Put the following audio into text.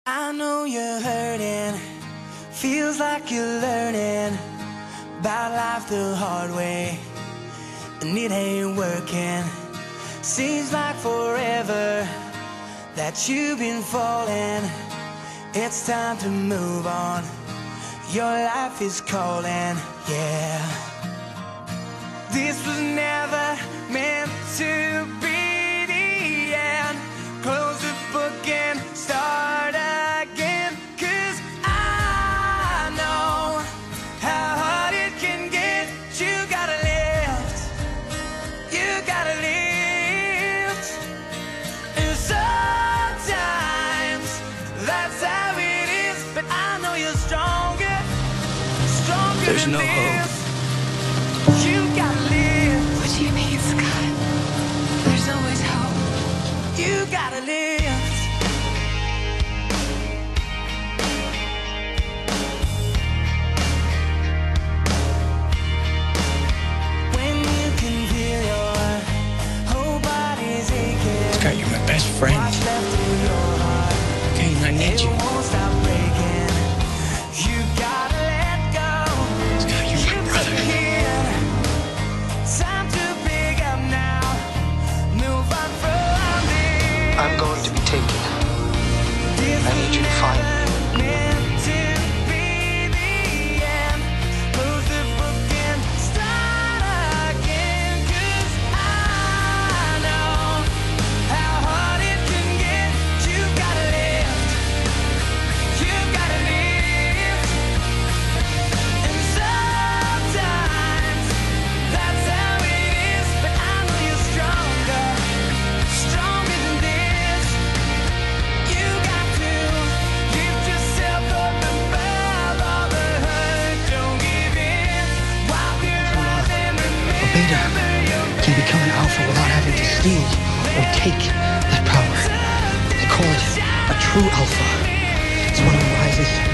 I know you're hurting, feels like you're learning about life the hard way, and it ain't working. Seems like forever that you've been falling. It's time to move on, your life is calling, yeah. This was never meant to be the end. Close the book and start again, 'cause I know how hard it can get. You gotta lift, you gotta lift. And sometimes that's how it is, but I know you're stronger, stronger There's than no this. hope. You gotta live. What do you mean, Scott? There's always hope. You gotta live. When you can feel your whole body's aching. Scott, you're my best friend. What's left in your heart, Okay, I need you. it won't stop breaking. You gotta let go. Scott, you're my brother. Time to pick up now. Move on from this. I'm going to be taken. I need you to find me. Meant to be the end. Close the book and start again, 'cause I know how hard it can get. You gotta live. You gotta live. And sometimes that's how it is, but I know you're stronger, stronger than this. You got to lift yourself up above all the hurt. Don't give in. Wipe your eyes and Beta remember your can become an alpha without having to steal or take that power. They call it a true alpha. It's one of the wisest